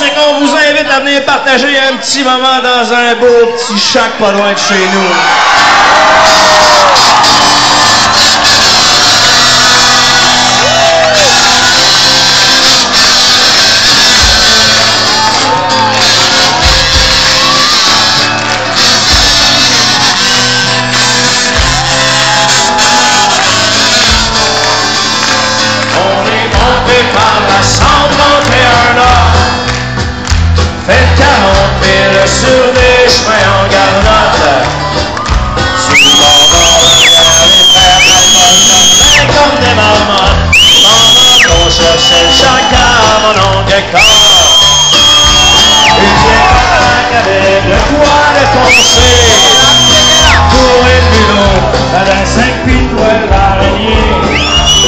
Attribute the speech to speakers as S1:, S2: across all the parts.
S1: c'est qu'on vous invite à venir partager un petit moment dans un beau petit shack pas loin de chez nous.
S2: Sur des chemins en garnotte, sur le bord les frères d'alcool comme des marmottes. Pendant qu'on cherchait chacun mon oncle Hector, une vieille baraque avec le toit défoncé, pour une bulot avec 5 pieds de poêle d'araignée.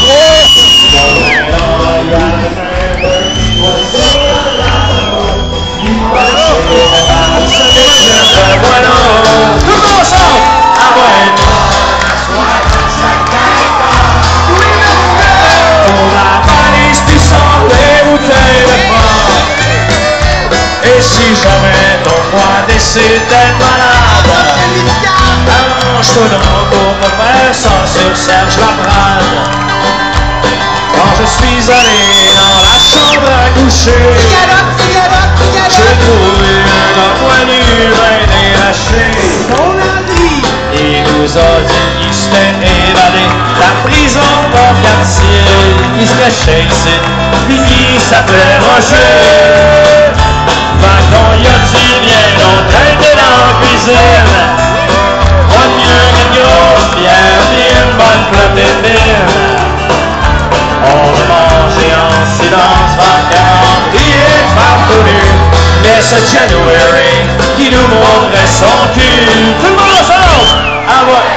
S2: Si jamais ton roi décide d'être malade, arrange-toi donc pour me faire ça sur Serge Laprade. Quand je suis allé dans la chambre à coucher, j'ai trouvé un homme nu bien déraché. Il nous a dit qu'il s'était évadé de la prison dans le quartier, qui se cachait ici, puis qui s'appelait Roger. Quand il a dit bien, on était dans la cuisine, pas mieux qu'une grosse bière, puis une bonne protéine. On a mangé en silence, vacarme, riez farfelu, mais c'est January qui nous montrait son cul. Tout le monde ensemble! Ah ouais!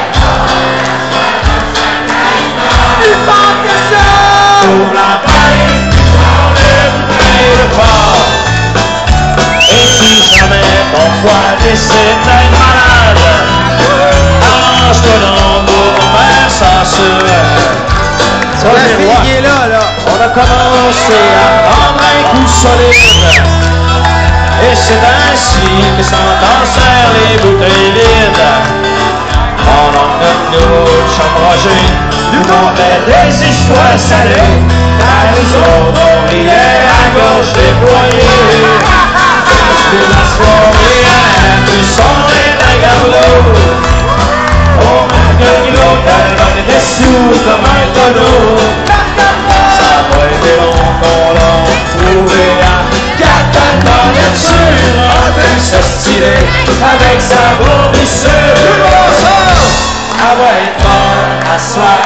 S2: Pour la baisse, on est bouteille de porc. Et si jamais ton foie décide d'être malade, arrange-toi donc pour faire ça sur
S1: La fille qui est là.
S2: On a commencé à prendre un coup solide, et c'est ainsi que s'entassèrent les bouteilles vides. Pendant que nous, chum Roger, nous contait des histoires salées, car nous autres on riait à gauche déployée. La soirée à plus son et la gablot. On marque l'hôtel, on était sous comme un tonneau. Ça n'a pas été long qu'on l'a trouvé à 4 tonnettes sur un peu se styler avec sa bourrissure. Ah ouais, fort à soir.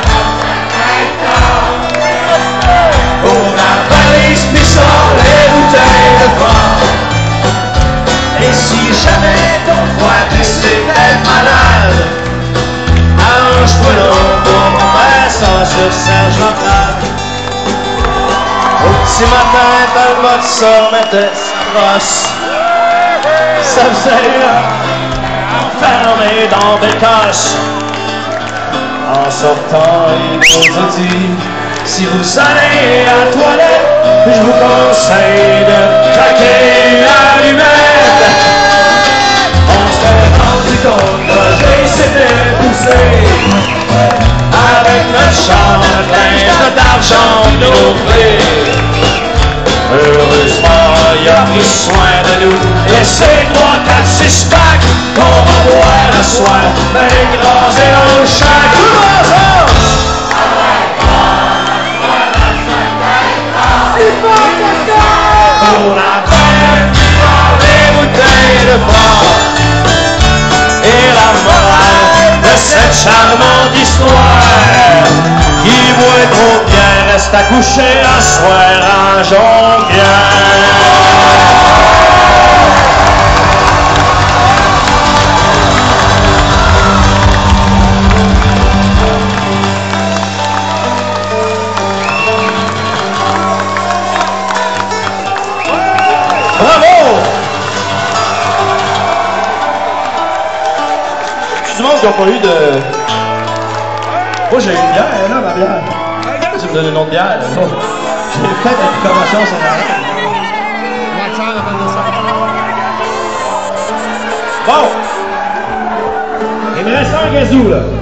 S2: Pour la valise, puis sort les bouteilles de vin. Et si jamais ton foie décide d'être malade, arrange-toi donc pour me faire ça sur Serge Laprade. Au petit matin, Talbot se remettait sa brosse. Ça faisait enfermé dans des coches. En sortant, il nous a dit, si vous allez à la toilette, je vous conseille de craquer l'allumette. On s'est rendu compte que Roger s'était poussé avec notre chambre pleine d'argent de nos clés. Heureusement, il a pris soin de nous, et c'est 3, 4, 6 packs qu'on va boire le soir, écrasés dans le shack. Tout le monde! Pour la peine, des bouteilles de fort. Et la morale de cette charmante histoire, qui boit trop bien reste à coucher un soir en Jonquière. Du monde qui n'a pas eu de... Moi, j'ai une bière, là, ma bière. Tu me donnes une autre bière, là. J'ai fait une commotion, c'est normal. Bon. Il me reste un gazou, là.